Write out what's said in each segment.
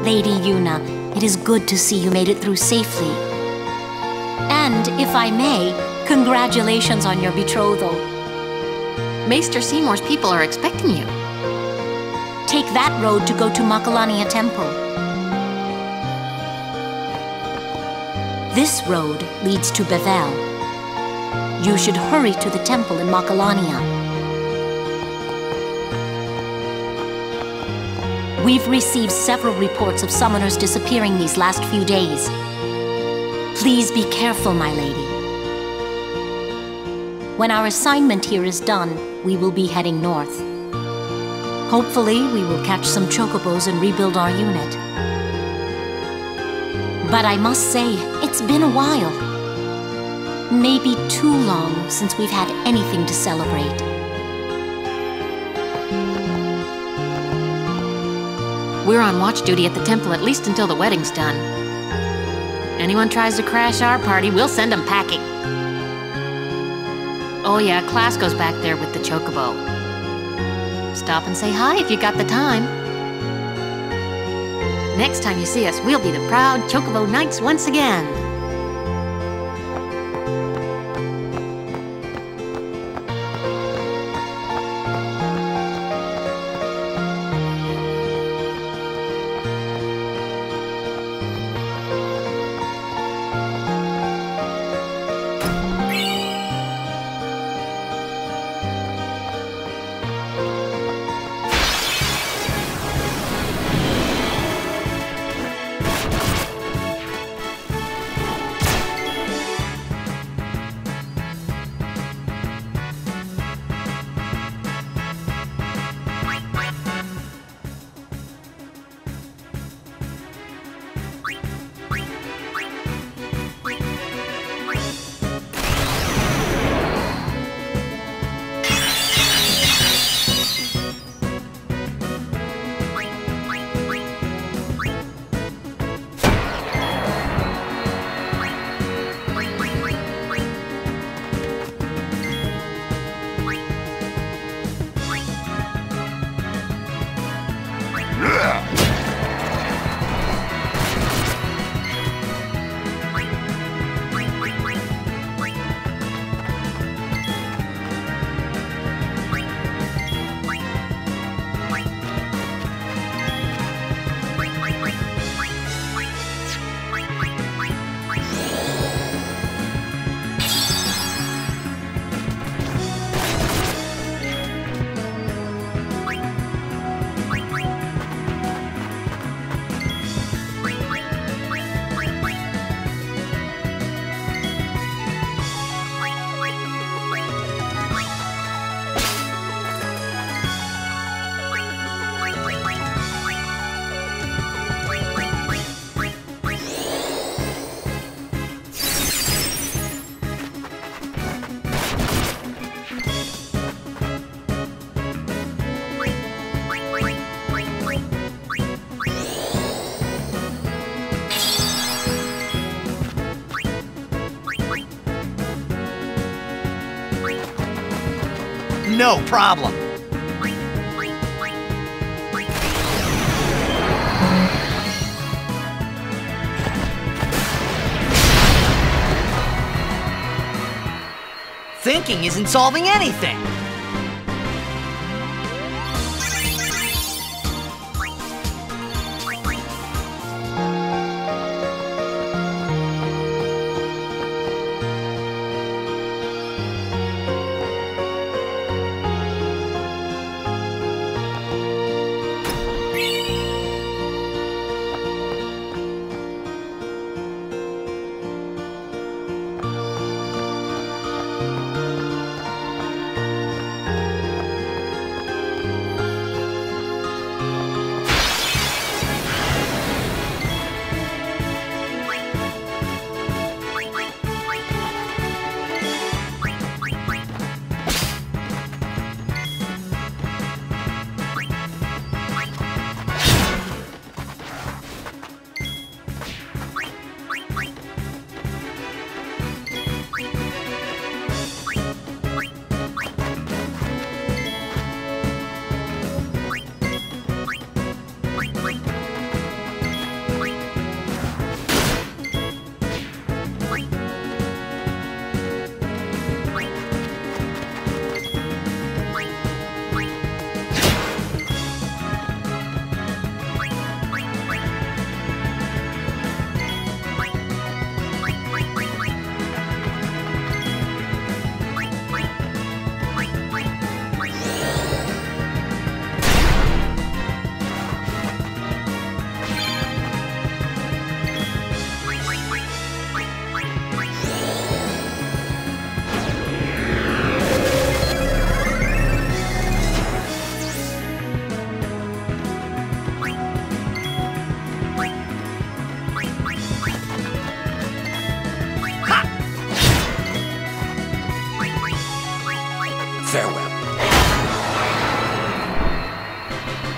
Lady Yuna, it is good to see you made it through safely. And, if I may, congratulations on your betrothal. Maester Seymour's people are expecting you. Take that road to go to Macalania Temple. This road leads to Bevel. You should hurry to the temple in Macalania. We've received several reports of summoners disappearing these last few days. Please be careful, my lady. When our assignment here is done, we will be heading north. Hopefully, we will catch some chocobos and rebuild our unit. But I must say, it's been a while. Maybe too long since we've had anything to celebrate. We're on watch duty at the temple at least until the wedding's done. Anyone tries to crash our party, we'll send them packing. Oh yeah, class goes back there with the chocobo. Stop and say hi if you got the time. Next time you see us, we'll be the proud chocobo knights once again. No problem. Thinking isn't solving anything.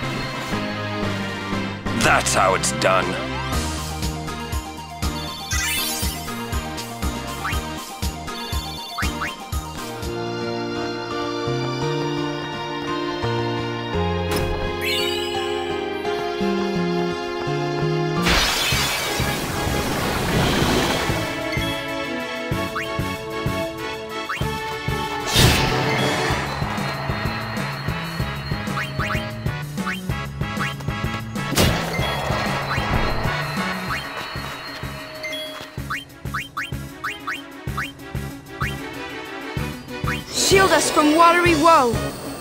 That's how it's done. Shield us from watery woe!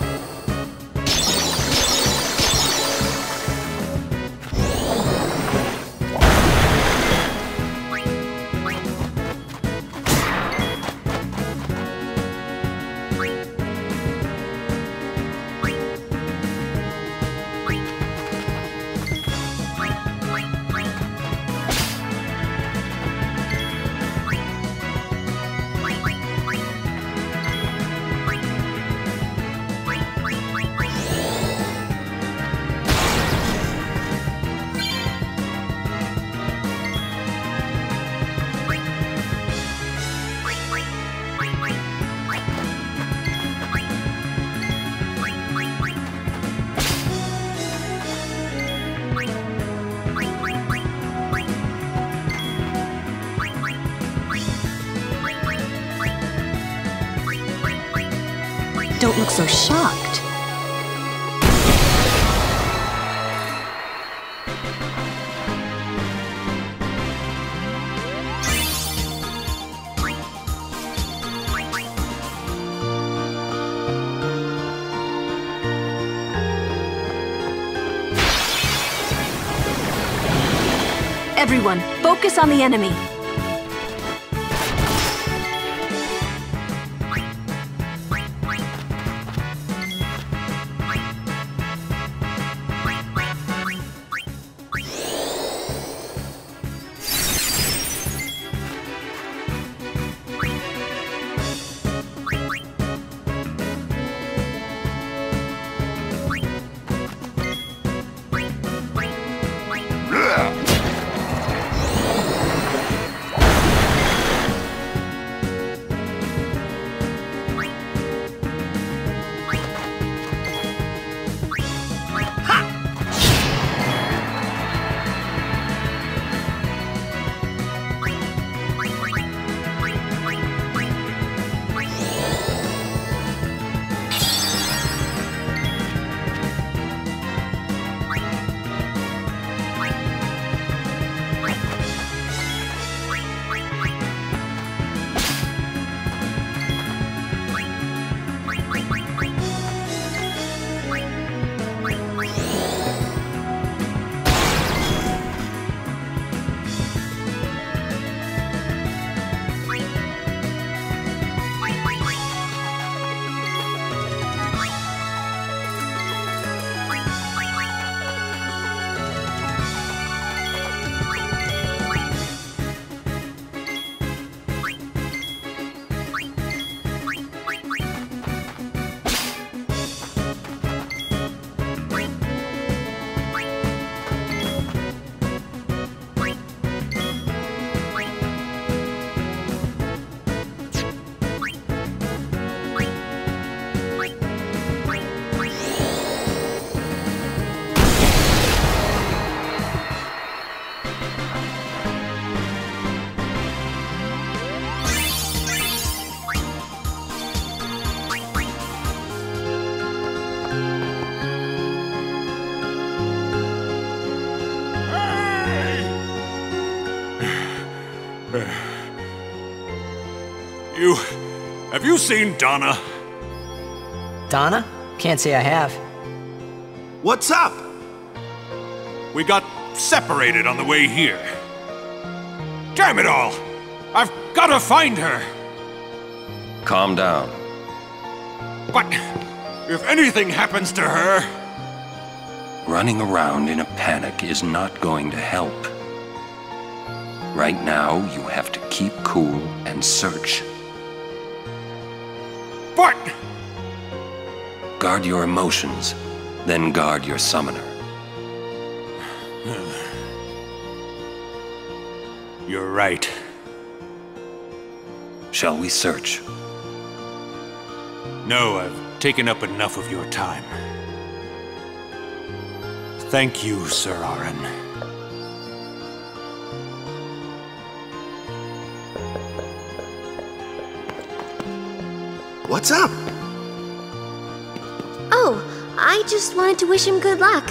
Don't look so shocked. Everyone, focus on the enemy. Have you seen Dona? Donna? Can't say I have. What's up? We got separated on the way here. Damn it all! I've gotta find her! Calm down. But if anything happens to her... Running around in a panic is not going to help. Right now, you have to keep cool and search. But... Guard your emotions. Then guard your summoner. You're right. Shall we search? No, I've taken up enough of your time. Thank you, Sir Aaron. What's up? Oh, I just wanted to wish him good luck.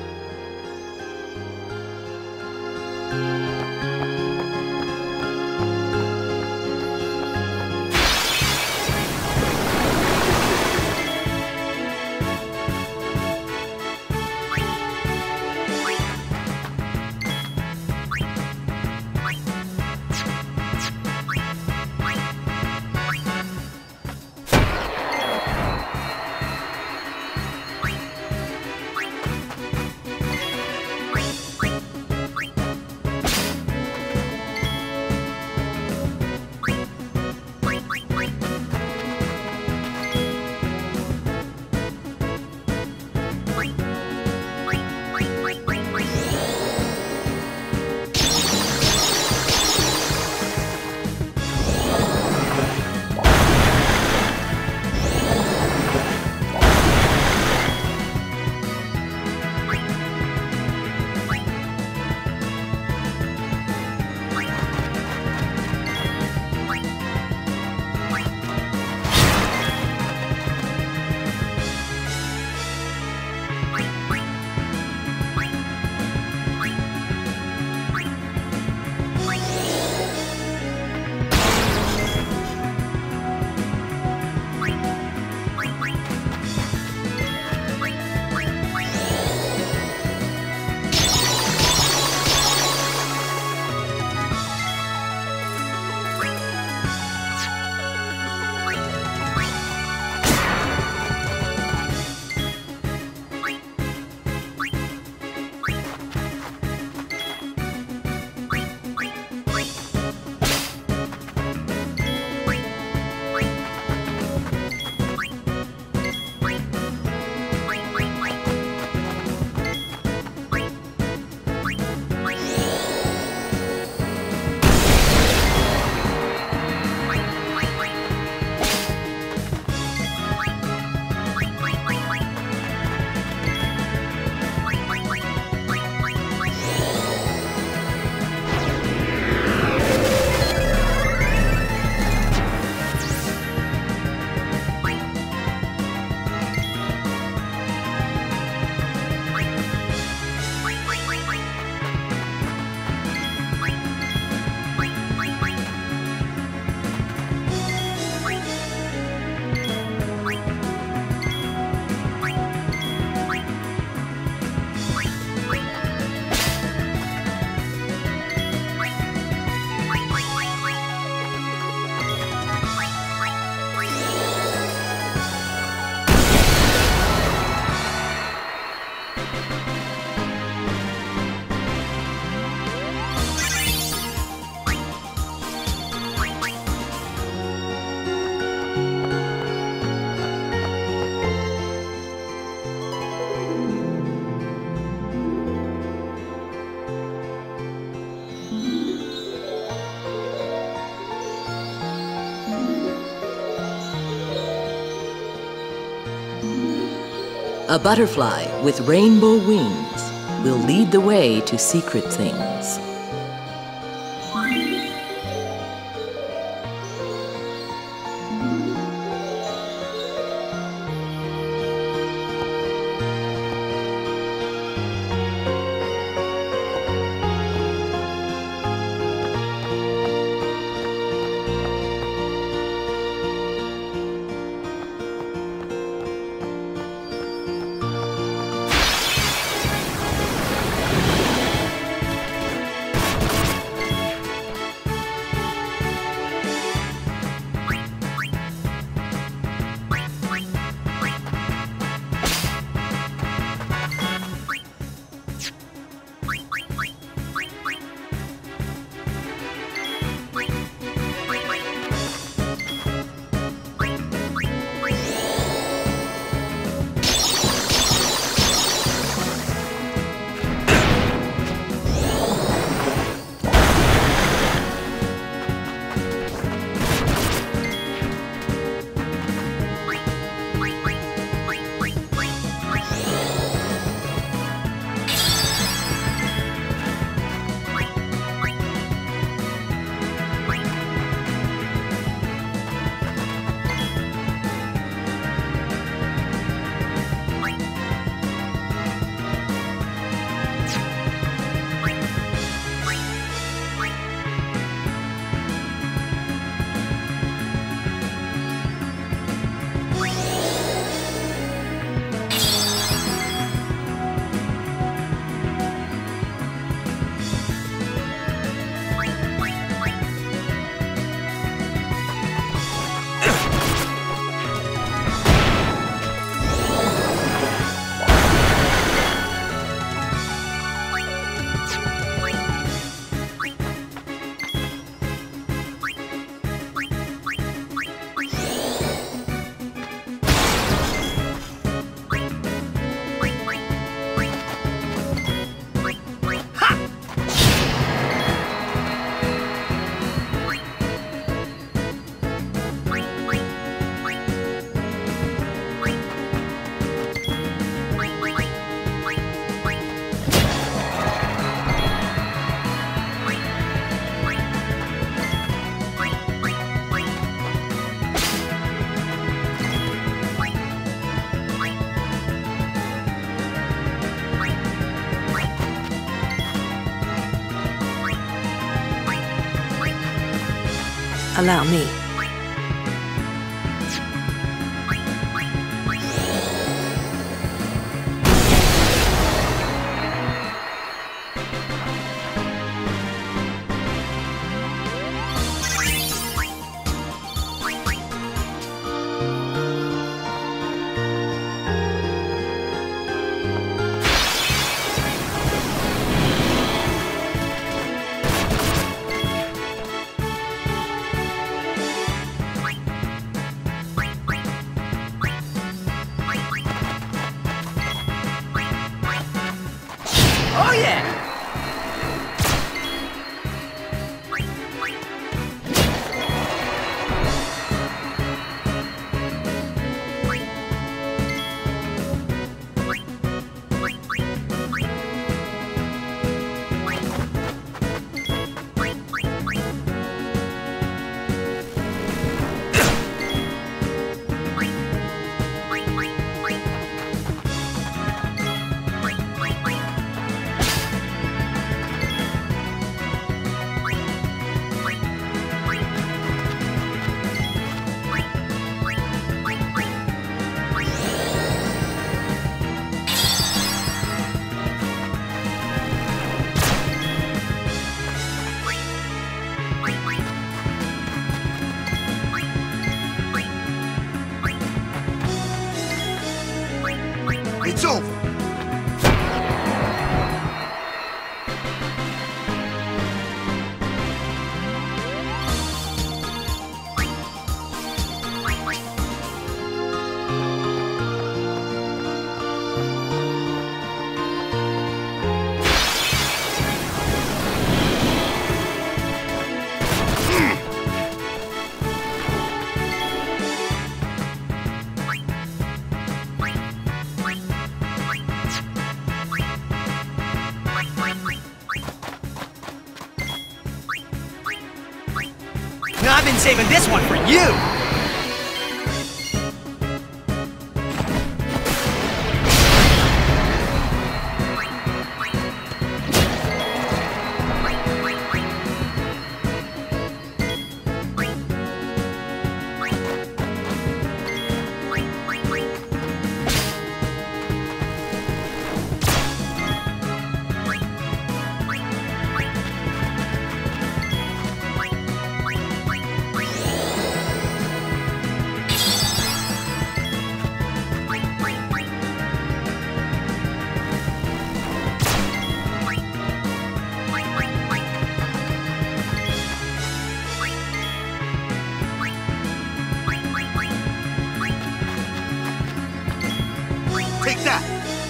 A butterfly with rainbow wings will lead the way to secret things. Allow me. Oh yeah! It's over. No, I've been saving this one for you! Take that!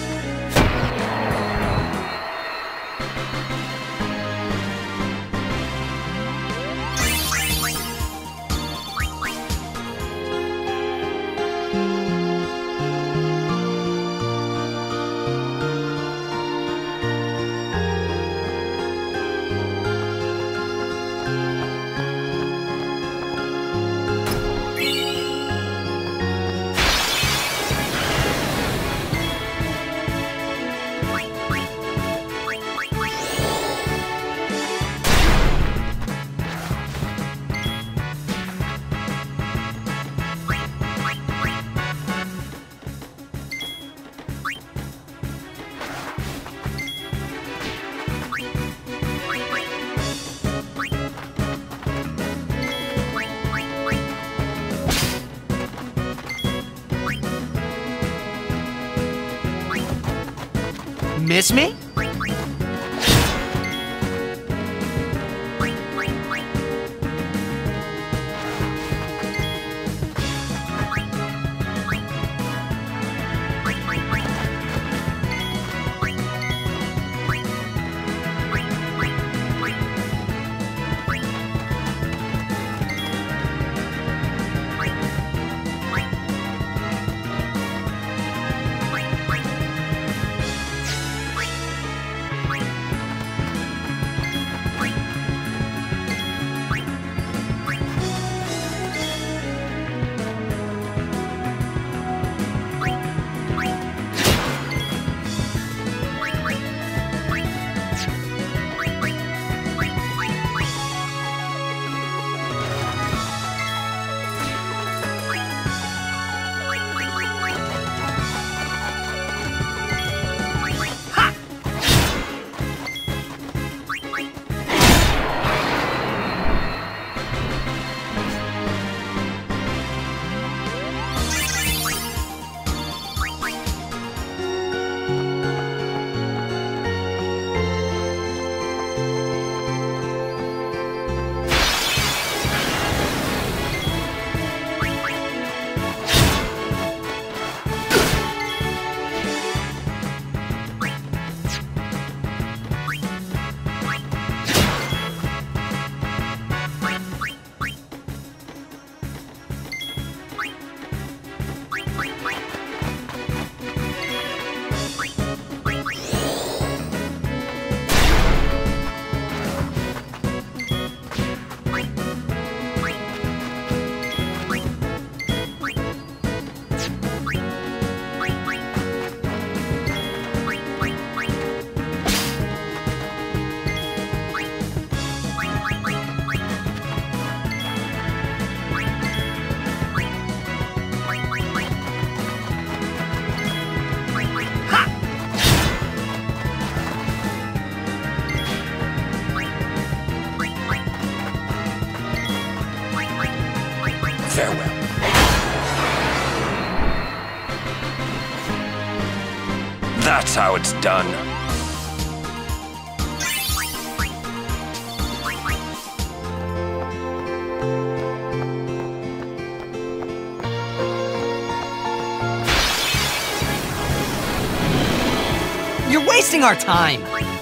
Miss me? Farewell. That's how it's done. You're wasting our time!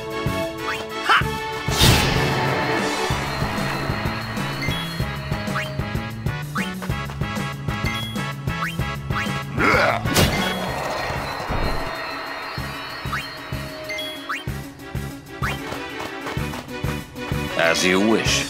As you wish.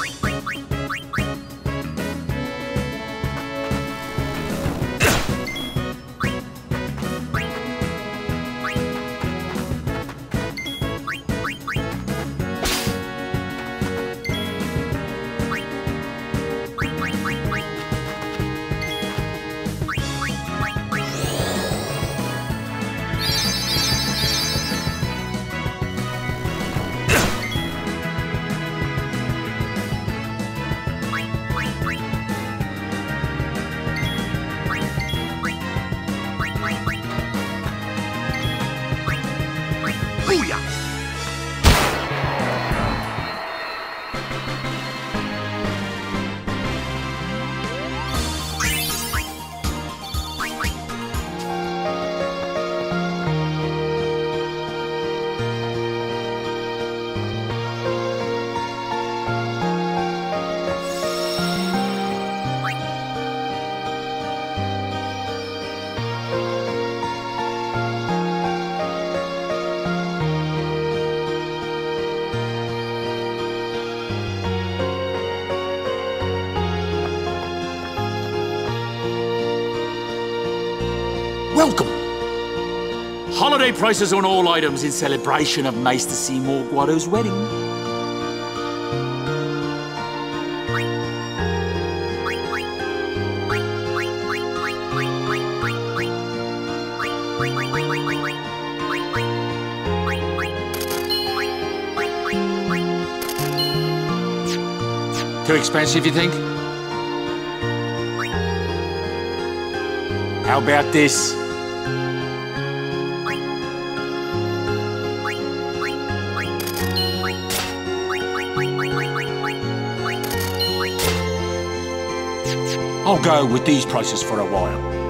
Welcome! Holiday prices on all items in celebration of Maester Seymour Guado's wedding. Too expensive, you think? How about this? I'll go with these prices for a while.